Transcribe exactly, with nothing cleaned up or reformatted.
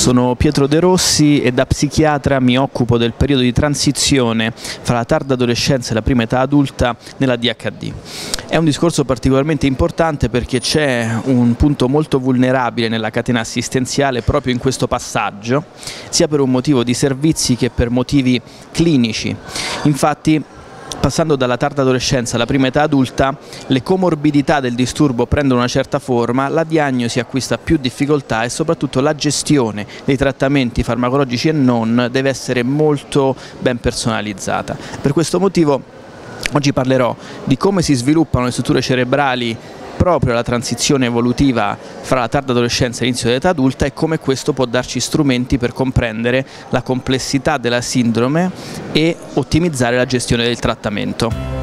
Sono Pietro De Rossi e da psichiatra mi occupo del periodo di transizione fra la tarda adolescenza e la prima età adulta nella D H D. È un discorso particolarmente importante perché c'è un punto molto vulnerabile nella catena assistenziale proprio in questo passaggio, sia per un motivo di servizi che per motivi clinici. Infatti, passando dalla tarda adolescenza alla prima età adulta, le comorbidità del disturbo prendono una certa forma, la diagnosi acquista più difficoltà e soprattutto la gestione dei trattamenti farmacologici e non deve essere molto ben personalizzata. Per questo motivo oggi parlerò di come si sviluppano le strutture cerebrali proprio alla transizione evolutiva fra la tarda adolescenza e l'inizio dell'età adulta e come questo può darci strumenti per comprendere la complessità della sindrome e ottimizzare la gestione del trattamento.